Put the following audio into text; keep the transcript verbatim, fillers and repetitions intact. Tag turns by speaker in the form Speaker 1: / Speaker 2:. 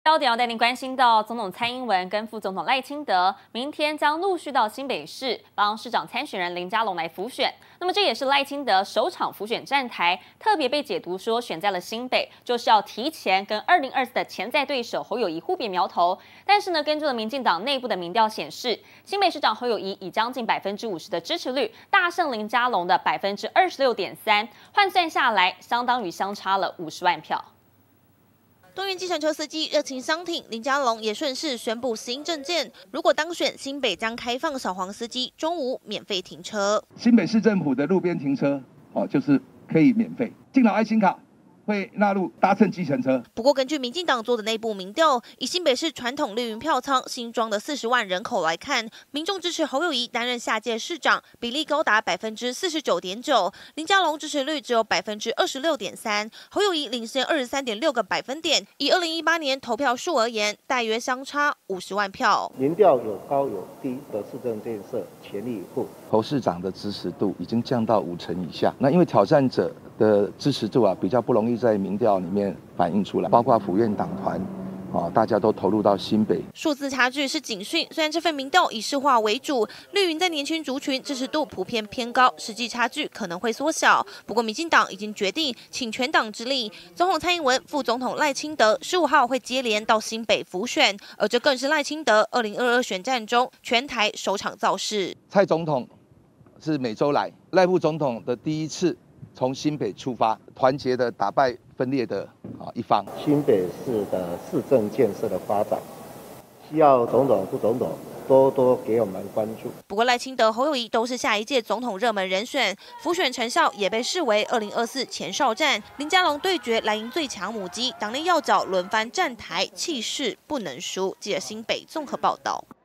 Speaker 1: 焦点要带您关心到，总统蔡英文跟副总统赖清德明天将陆续到新北市帮市长参选人林佳龙来辅选。那么这也是赖清德首场辅选站台，特别被解读说选在了新北，就是要提前跟二零二四的潜在对手侯友宜互别苗头。但是呢，根据了民进党内部的民调显示，新北市长侯友宜以将近百分之五十的支持率大胜林佳龙的百分之二十六点三，换算下来相当于相差了五十万票。
Speaker 2: 多元计程车司机热情相挺，林佳龙也顺势宣布新政见：如果当选，新北将开放小黄司机中午免费停车。
Speaker 3: 新北市政府的路边停车，哦，就是可以免费。敬老爱心卡会纳入搭乘计程车。
Speaker 2: 不过，根据民进党做的内部民调，以新北市传统绿营票仓新庄的四十万人口来看，民众支持侯友宜担任下届市长比例高达百分之四十九点九，林佳龙支持率只有百分之二十六点三，侯友宜领先二十三点六个百分点。以二零一八年投票数而言，大约相差五十万票。
Speaker 4: 民调有高有低的市政建设全力以赴。
Speaker 5: 侯市长的支持度已经降到五成以下。那因为挑战者的支持度啊比较不容易在民调里面反映出来，包括府院党团。 啊，大家都投入到新北，
Speaker 2: 数字差距是警讯。虽然这份民调以市话为主，绿营在年轻族群支持度普遍偏高，实际差距可能会缩小。不过，民进党已经决定请全党之力，总统蔡英文、副总统赖清德十五号会接连到新北辅选，而这更是赖清德二零二二选战中全台首场造势。
Speaker 5: 蔡总统是每周来，赖副总统的第一次从新北出发，团结的打败分裂的。 啊，一方
Speaker 4: 新北市的市政建设的发展，需要总统、副总统多多给我们关注。
Speaker 2: 不过赖清德、侯友宜都是下一届总统热门人选，辅选成效也被视为二零二四前哨战。林佳龙对决蓝营最强母鸡，党内要角轮番站台，气势不能输。记者新北综合报道。